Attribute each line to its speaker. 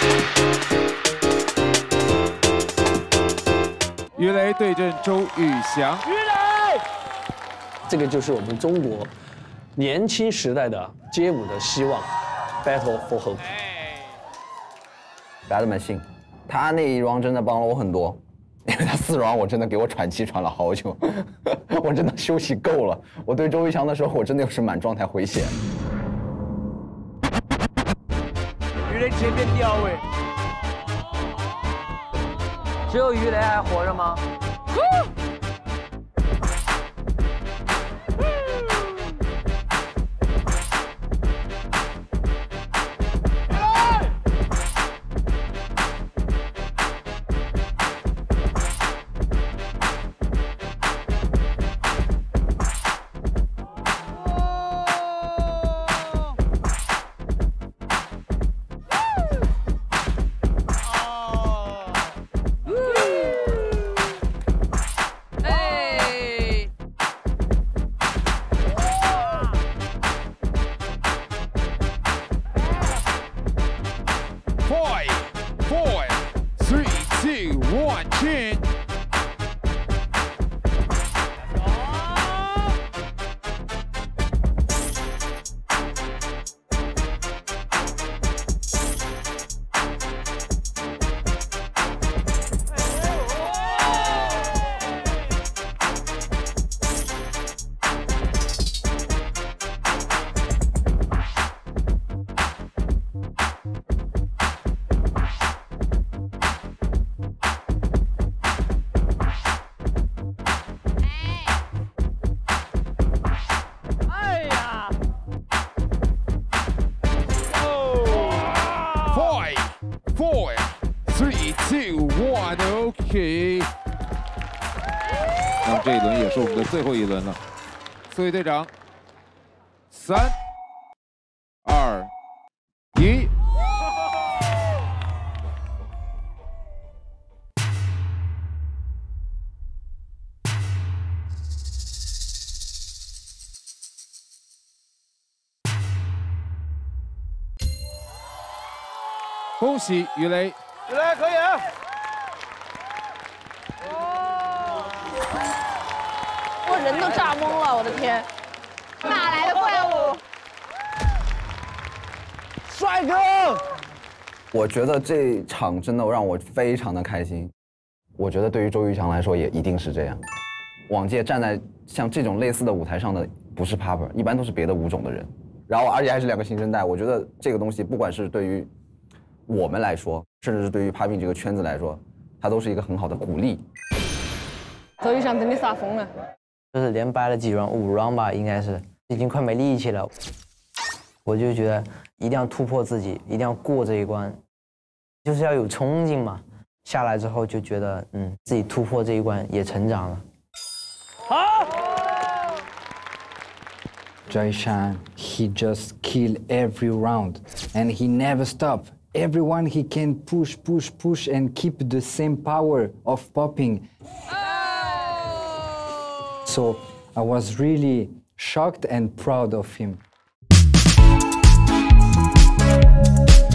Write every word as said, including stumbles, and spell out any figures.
Speaker 1: 于雷对阵周玉翔。
Speaker 2: 于雷，这个就是我们中国年轻时代的街舞的希望 ，Battle for Hope。
Speaker 3: 来得蛮信，他那一 round 真的帮了我很多。 因为他四 round 我真的给我喘气喘了好久，我真的休息够了。我对周玉翔的时候，我真的又是满状态回血。
Speaker 4: 于雷前面第二位，
Speaker 5: 只有于雷还活着吗？
Speaker 1: OK， 那么这一轮也是我们的最后一轮了。四位队长，三、二、一。恭喜于雷！
Speaker 4: 于雷可以。
Speaker 6: 我人都炸懵了，我的天！哪来的怪物？
Speaker 4: 帅哥！
Speaker 3: 我觉得这场真的让我非常的开心。我觉得对于周玉翔来说也一定是这样。往届站在像这种类似的舞台上的不是 popper， 一般都是别的舞种的人。然后而且还是两个新生代，我觉得这个东西不管是对于我们来说，甚至是对于 popping 这个圈子来说，它都是一个很好的鼓励。
Speaker 6: 周玉翔真的杀疯了。
Speaker 5: 就是连掰了几 round， 五 round 吧，应该是已经快没力气了。我就觉得一定要突破自己，一定要过这一关，就是要有冲劲嘛。下来之后就觉得，嗯，自己突破这一关也成长了。
Speaker 2: 好。
Speaker 7: Joyshan, he just kill every round, and he never stop. Everyone he can push, push, push, and keep the same power of popping. So I was really shocked and proud of him.